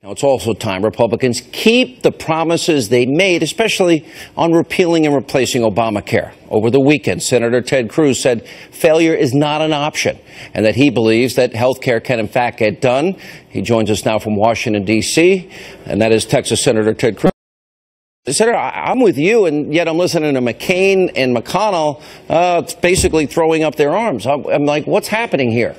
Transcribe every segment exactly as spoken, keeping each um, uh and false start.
It's also time Republicans keep the promises they made, especially on repealing and replacing Obamacare. Over the weekend, Senator Ted Cruz said failure is not an option and that he believes that health care can, in fact, get done. He joins us now from Washington, D C, and that is Texas Senator Ted Cruz. Senator, I'm with you, and yet I'm listening to McCain and McConnell uh, basically throwing up their arms. I'm, I'm like, what's happening here?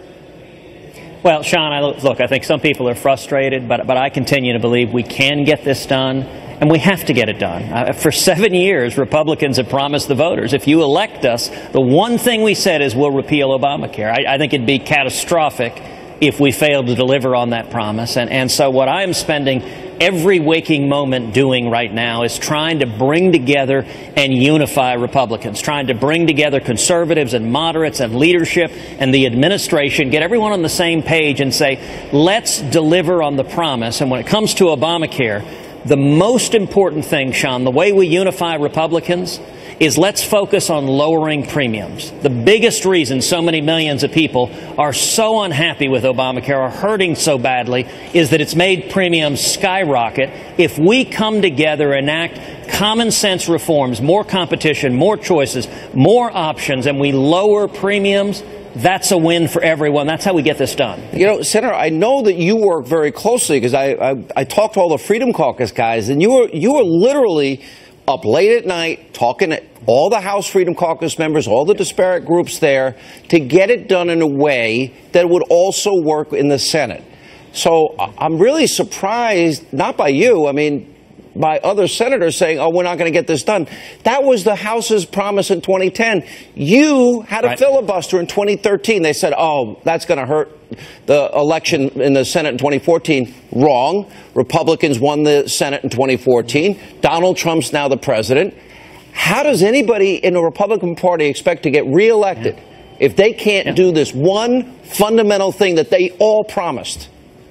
Well, Sean, I, look, I think some people are frustrated, but, but I continue to believe we can get this done, and we have to get it done. Uh, for seven years, Republicans have promised the voters, if you elect us, the one thing we said is we'll repeal Obamacare. I, I think it'd be catastrophic if we failed to deliver on that promise. And, and so what I'm spending every waking moment doing right now is trying to bring together and unify Republicans, trying to bring together conservatives and moderates and leadership and the administration, get everyone on the same page and say, let's deliver on the promise. And when it comes to Obamacare, the most important thing, Sean, the way we unify Republicans is let's focus on lowering premiums. The biggest reason so many millions of people are so unhappy with Obamacare, are hurting so badly, is that it's made premiums skyrocket. If we come together and enact common sense reforms, more competition, more choices, more options, and we lower premiums, that's a win for everyone. That's how we get this done. You know, Senator, I know that you work very closely because I, I, I talked to all the Freedom Caucus guys, and you were, you were literally up late at night talking to all the House Freedom Caucus members, all the disparate groups there, to get it done in a way that would also work in the Senate. So I'm really surprised, not by you, I mean, by other senators saying, oh, we're not going to get this done. That was the House's promise in twenty ten. You had a right. filibuster in twenty thirteen. They said, oh, that's going to hurt the election in the Senate in twenty fourteen. Wrong. Republicans won the Senate in twenty fourteen. Donald Trump's now the president. How does anybody in the Republican Party expect to get reelected yeah. if they can't yeah. do this one fundamental thing that they all promised?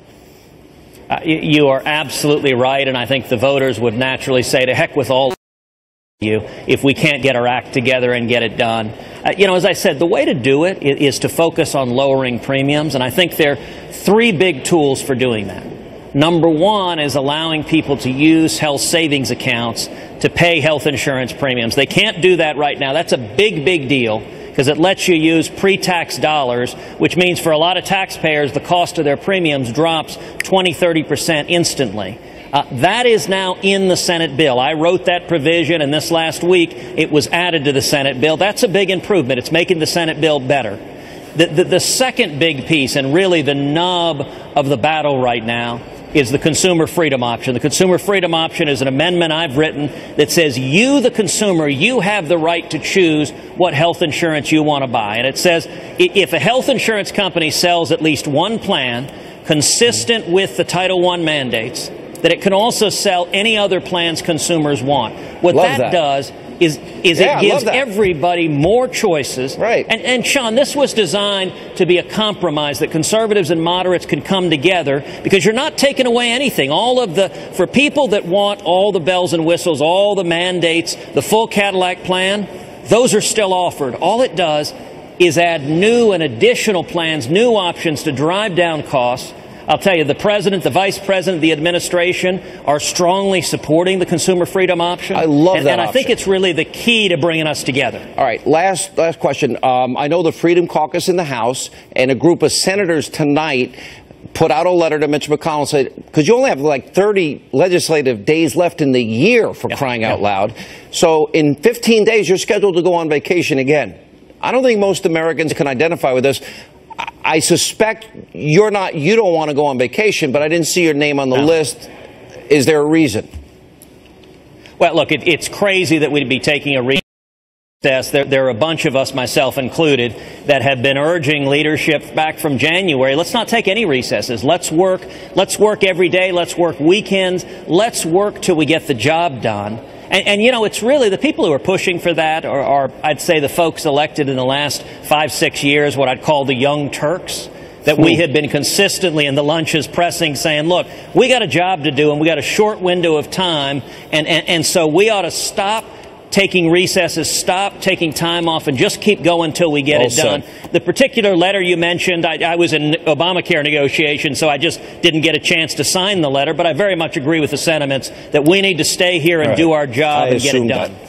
Uh, you are absolutely right, and I think the voters would naturally say, to heck with all of you if we can't get our act together and get it done. Uh, you know, as I said, the way to do it is to focus on lowering premiums, and I think there are three big tools for doing that. Number one is allowing people to use health savings accounts to pay health insurance premiums. They can't do that right now. That's a big, big deal, because it lets you use pre-tax dollars, which means for a lot of taxpayers, the cost of their premiums drops twenty, thirty percent instantly. Uh, that is now in the Senate bill. I wrote that provision, and this last week it was added to the Senate bill. That's a big improvement. It's making the Senate bill better. The, the, the second big piece, and really the nub of the battle right now, is the consumer freedom option. The consumer freedom option is an amendment I've written that says you, the consumer, you have the right to choose what health insurance you want to buy. And it says if a health insurance company sells at least one plan consistent with the Title one mandates, that it can also sell any other plans consumers want. What that, that does is, is yeah, it gives everybody more choices. Right. And, and, Sean, this was designed to be a compromise that conservatives and moderates can come together, because you're not taking away anything. All of the, for people that want all the bells and whistles, all the mandates, the full Cadillac plan, those are still offered. All it does is add new and additional plans, new options to drive down costs. I'll tell you, the president, the vice president, the administration are strongly supporting the consumer freedom option. I love and, that And I option. think it's really the key to bringing us together. All right, last last question. Um, I know the Freedom Caucus in the House and a group of senators tonight put out a letter to Mitch McConnell and said, because you only have like thirty legislative days left in the year, for yeah, crying yeah. out loud. So in fifteen days, you're scheduled to go on vacation again. I don't think most Americans can identify with this. I suspect you're not, you don't want to go on vacation, but I didn't see your name on the no. list. Is there a reason? Well, look, it, it's crazy that we'd be taking a recess. There, there are a bunch of us, myself included, that have been urging leadership back from January. Let's not take any recesses. Let's work. Let's work every day. Let's work weekends. Let's work till we get the job done. And, and, you know, it's really the people who are pushing for that are, are, I'd say, the folks elected in the last five, six years, what I'd call the young Turks, that we have been consistently in the lunches pressing, saying, look, we got a job to do and we got a short window of time, and, and, and so we ought to stop taking recesses, stop taking time off, and just keep going until we get well it done. said. The particular letter you mentioned, I, I was in Obamacare negotiations, so I just didn't get a chance to sign the letter, but I very much agree with the sentiments that we need to stay here and right. do our job I and get it done. That.